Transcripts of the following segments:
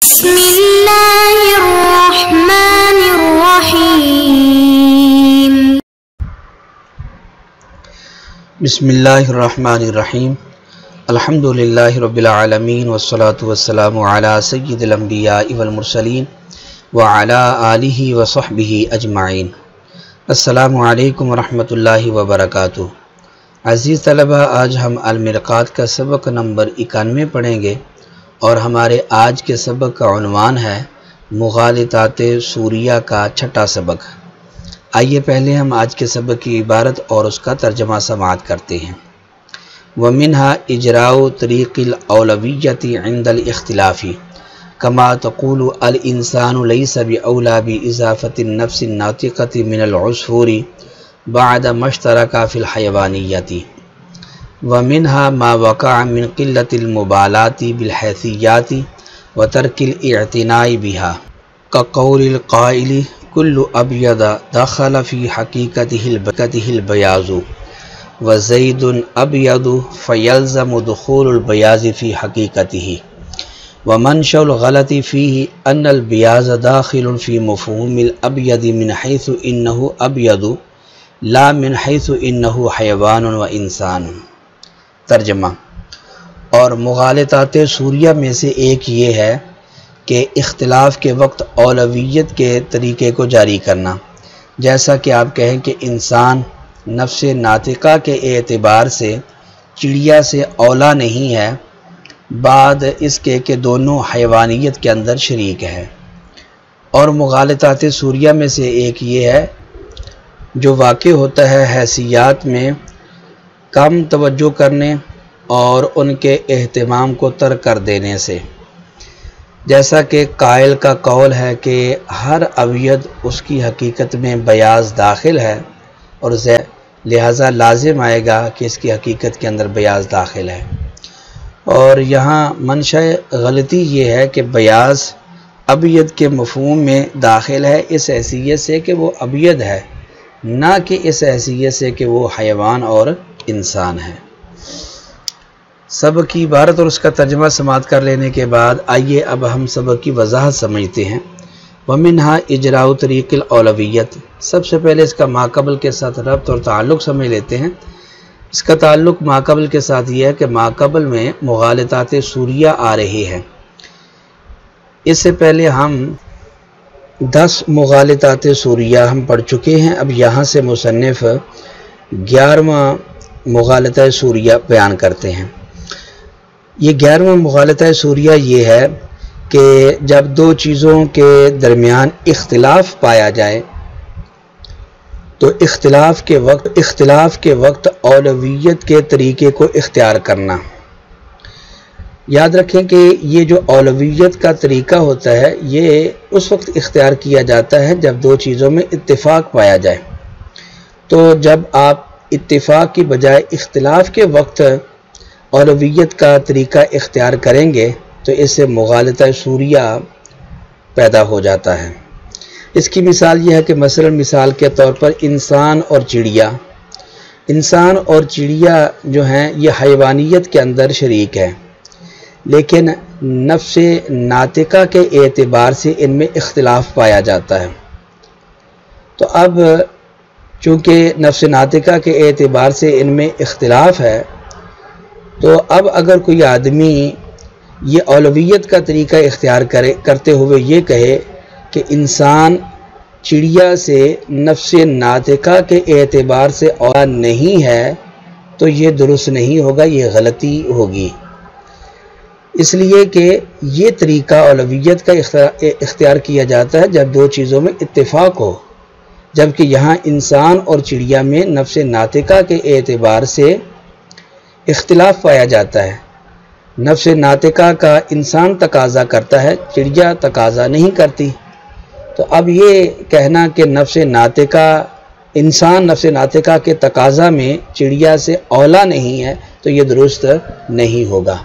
بسم اللہ الرحمن الرحیم بسم اللہ الرحمن الرحیم الحمدللہ رب العالمین والصلاة والسلام علی سید الانبیاء والمرسلین وعلی آلہ وصحبہ اجمعین۔ السلام علیکم ورحمۃ اللہ وبرکاتہ۔ عزیز طلبہ، آج ہم المرقات کا سبق نمبر 91 پڑھیں گے اور ہمارے آج کے سبق کا عنوان ہے مغالطات سوریہ کا چھٹا سبق۔ آئیے پہلے ہم آج کے سبق کی عبارت اور اس کا ترجمہ سماعت کرتے ہیں۔ وَمِنْهَا إِجْرَاءُ طَرِيقِ الْأَوْلَوِيَّةِ عِنْدَ الْإِخْتِلَافِ كَمَا تَقُولُ الْإِنسَانُ لَيْسَ بِأَوْلَى بِإِضَافَةِ النَّفْسِ النَّاطِقَةِ مِنَ الْعُصْفُورِ بعد ما اشترك في الحيوانية، ومنها ما وقع من قلة المبالاة بالحيثيات وترك الاعتناء بها، كقول القائل كل أبيض دخل في حقيقته البياض، وزيد أبيض فيلزم دخول البياض في حقيقته، ومنشأ الغلط فيه أن البياض داخل في مفهوم الأبيض من حيث إنه أبيض لا من حیث انہ حیوان و انسان۔ ترجمہ۔ اور مغالطات سوریہ میں سے ایک یہ ہے کہ اختلاف کے وقت اولویت کے طریقے کو جاری کرنا، جیسا کہ آپ کہیں کہ انسان نفس ناطقہ کے اعتبار سے چڑیا سے اولا نہیں ہے بعد اس کے کہ دونوں حیوانیت کے اندر شریک ہے۔ اور مغالطات سوریہ میں سے ایک یہ ہے جو واقع ہوتا ہے حیثیات میں کم توجہ کرنے اور ان کے اہتمام کو ترک کر دینے سے، جیسا کہ قائل کا قول ہے کہ ہر ابیض اس کی حقیقت میں بیاض داخل ہے اور لہذا لازم آئے گا کہ اس کی حقیقت کے اندر بیاض داخل ہے۔ اور یہاں منشأ غلطی یہ ہے کہ بیاض ابیض کے مفہوم میں داخل ہے اس حیثیت سے کہ وہ ابیض ہے، نہ کہ اس حیثیت سے کہ وہ حیوان اور انسان ہے۔ سبق کی عبارت اور اس کا ترجمہ سماعت کر لینے کے بعد آئیے اب ہم سبق کی وضاحت سمجھتے ہیں۔ وَمِنْهَا إِجْرَاءُ طَرِيقِ الْأَوْلَوِيَّةِ، سب سے پہلے اس کا ماقبل کے ساتھ ربط اور تعلق سمجھ لیتے ہیں۔ اس کا تعلق ماقبل کے ساتھ یہ ہے کہ ماقبل میں مغالطات سوریہ آ رہی ہے۔ اس سے پہلے ہم 10 مغالطات سوریہ ہم پڑھ چکے ہیں، اب یہاں سے مصنف 11واں مغالطہ سوریہ بیان کرتے ہیں۔ یہ 11واں مغالطہ سوریہ یہ ہے کہ جب دو چیزوں کے درمیان اختلاف پایا جائے تو اختلاف کے وقت اولویت کے طریقے کو اختیار کرنا۔ یاد رکھیں کہ یہ جو اولویت کا طریقہ ہوتا ہے یہ اس وقت اختیار کیا جاتا ہے جب دو چیزوں میں اتفاق پایا جائے۔ تو جب آپ اتفاق کی بجائے اختلاف کے وقت اولویت کا طریقہ اختیار کریں گے تو اس سے مغالطہ سوریہ پیدا ہو جاتا ہے۔ اس کی مثال یہ ہے کہ مثال کے طور پر انسان اور چڑیا جو ہیں یہ حیوانیت کے اندر شریک ہے، لیکن نفس ناطقہ کے اعتبار سے ان میں اختلاف پایا جاتا ہے۔ تو اب چونکہ نفس ناطقہ کے اعتبار سے ان میں اختلاف ہے تو اب اگر کوئی آدمی یہ اولویت کا طریقہ اختیار کرتے ہوئے یہ کہے کہ انسان چڑیا سے نفس ناطقہ کے اعتبار سے اولا نہیں ہے تو یہ درست نہیں ہوگا، یہ غلطی ہوگی، اس لیے کہ یہ طریقہ اولویت کا اختیار کیا جاتا ہے جب دو چیزوں میں اتفاق ہو، جبکہ یہاں انسان اور چڑیا میں نفس ناطقہ کے اعتبار سے اختلاف پایا جاتا ہے۔ نفس ناطقہ کا انسان تقاضا کرتا ہے، چڑیا تقاضا نہیں کرتی۔ تو اب یہ کہنا کہ انسان نفس ناطقہ کے تقاضا میں چڑیا سے اولا نہیں ہے تو یہ درست نہیں ہوگا۔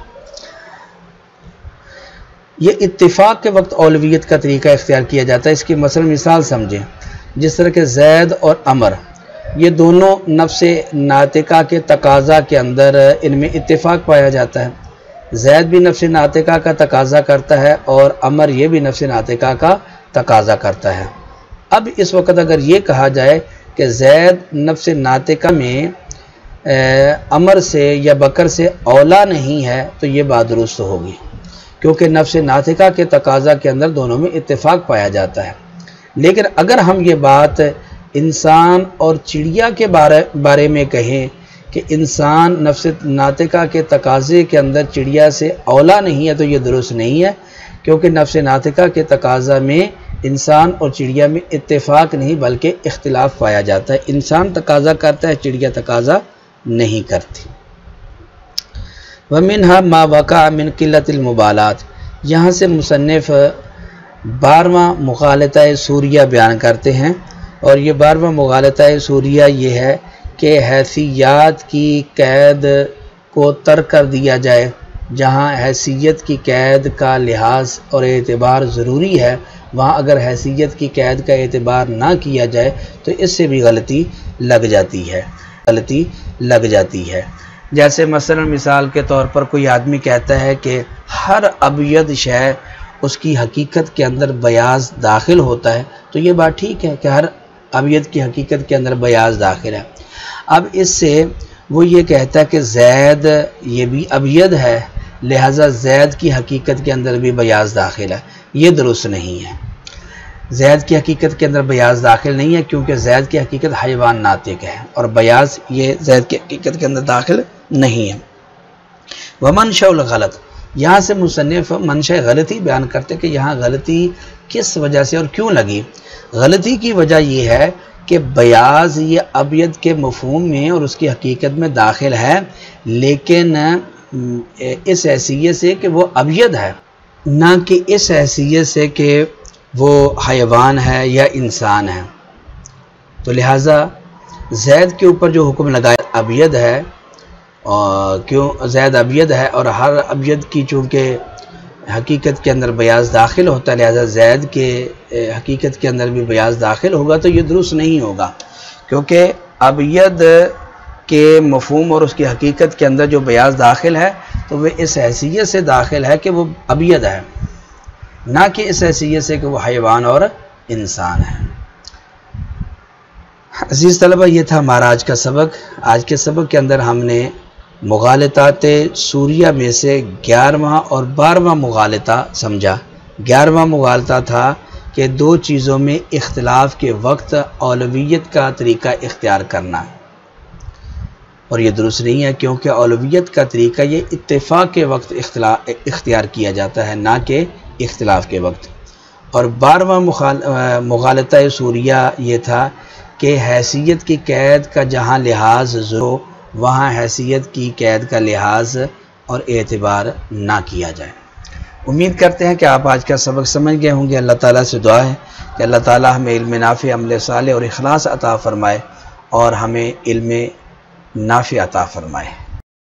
یہ اتفاق کے وقت اولویت کا طریقہ اختیار کیا جاتا ہے۔ اس کی مثال سمجھیں، جس طرح کہ زید اور عمر یہ دونوں نفس ناطقہ کے تقاضا کے اندر ان میں اتفاق پایا جاتا ہے، زید بھی نفس ناطقہ کا تقاضا کرتا ہے اور امر یہ بھی نفس ناطقہ کا تقاضا کرتا ہے۔ اب اس وقت اگر یہ کہا جائے کہ زید نفس ناطقہ میں امر سے یا بکر سے اولا نہیں ہے تو یہ بات درست ہوگی، کیونکہ نفس ناطقہ کے تقاضا کے اندر دونوں میں اتفاق پایا جاتا ہے۔ لیکن اگر ہم یہ بات انسان اور چڑیا کے بارے میں کہیں کہ انسان نفس ناطقہ کے تقاضے کے اندر چڑیا سے اولا نہیں ہے تو یہ درست نہیں ہے، کیونکہ نفس ناطقہ کے تقاضا میں انسان اور چڑیا میں اتفاق نہیں بلکہ اختلاف پایا جاتا ہے۔ انسان تقاضا کرتا ہے، چڑیا تقاضا نہیں کرتی۔ وَمِنْهَا مَا وَقَعَ مِنْ قِلَّةِ الْمُبَالَاتِ، یہاں سے مصنف 12واں مغالطہ سوریہ بیان کرتے ہیں، اور یہ 12واں مغالطہ سوریہ یہ ہے کہ حیثیات کی قید کو ترک کر دیا جائے۔ جہاں حیثیت کی قید کا لحاظ اور اعتبار ضروری ہے، وہاں اگر حیثیت کی قید کا اعتبار نہ کیا جائے تو اس سے بھی غلطی لگ جاتی ہے۔ جیسے مثلا مثال کے طور پر کوئی آدمی کہتا ہے کہ ہر ابید شے اس کی حقیقت کے اندر بیاض داخل ہوتا ہے، تو یہ بات ٹھیک ہے کہ ہر ابید کی حقیقت کے اندر بیاض داخل ہے۔ اب اس سے وہ یہ کہتا ہے کہ زید یہ بھی ابید ہے، لہذا زید کی حقیقت کے اندر بھی بیاض داخل ہے، یہ درست نہیں ہے۔ زید کی حقیقت کے اندر بیاض داخل نہیں ہے، کیونکہ زید کی حقیقت حیوان ناطق ہے اور بیاض یہ زید کی حقیقت کے اندر داخل نہیں ہے۔ ومنشأ الغلط، یہاں سے مصنف منشأ غلطی بیان کرتے کہ یہاں غلطی کس وجہ سے اور کیوں لگی۔ غلطی کی وجہ یہ ہے کہ بیاض یہ ابید کے مفہوم میں اور اس کی حقیقت میں داخل ہے، لیکن اس حیثیت سے کہ وہ ابید ہے، نہ کہ اس حیثیت سے کہ وہ حیوان ہے یا انسان ہے۔ تو لہٰذا زید کے اوپر جو حکم لگایا ابید ہے، اور کیوں زید ابید ہے اور ہر ابید کی چونکہ حقیقت کے اندر بیاض داخل ہوتا ہے، لہذا زید کے حقیقت کے اندر بھی بیاض داخل ہوگا تو یہ درست نہیں ہوگا، کیونکہ ابید کے مفہوم اور اس کی حقیقت کے اندر جو بیاض داخل ہے تو وہ اس حیثیت سے داخل ہے کہ وہ ابید ہے، نہ کہ اس حیثیت سے کہ وہ حیوان اور انسان ہے۔ عزیز طلبہ، یہ تھا ہمارا آج کا سبق۔ آج کے سبق کے اندر ہم نے مغالطات سوریہ میں سے 11واں اور 12واں مغالطہ سمجھا۔ 11واں مغالطہ تھا کہ دو چیزوں میں اختلاف کے وقت اولویت کا طریقہ اختیار کرنا، اور یہ درست نہیں ہے، کیونکہ اولویت کا طریقہ یہ اتفاق کے وقت اختیار کیا جاتا ہے، نہ کہ اختلاف کے وقت۔ اور 12واں مغالطہ سوریہ یہ تھا کہ حیثیت کی قید کا جہاں لحاظ ضرور وہاں حیثیت کی قید کا لحاظ اور اعتبار نہ کیا جائے۔ امید کرتے ہیں کہ آپ آج کا سبق سمجھ گئے ہوں گے۔ اللہ تعالیٰ سے دعا ہے کہ اللہ تعالیٰ ہمیں علم نافع، عمل صالح اور اخلاص عطا فرمائے، اور ہمیں علم نافع عطا فرمائے۔